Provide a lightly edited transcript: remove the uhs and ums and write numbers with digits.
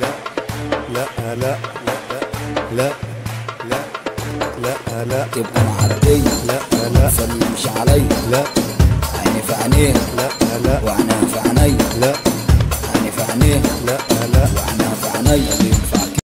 لا لا لا لا لا لا تبقى معدية لا لا متسلمش عليا لا عيني في عينيه لا لا وعينها في عينيا لا عيني في عينيه لا لا وعينها في عينيا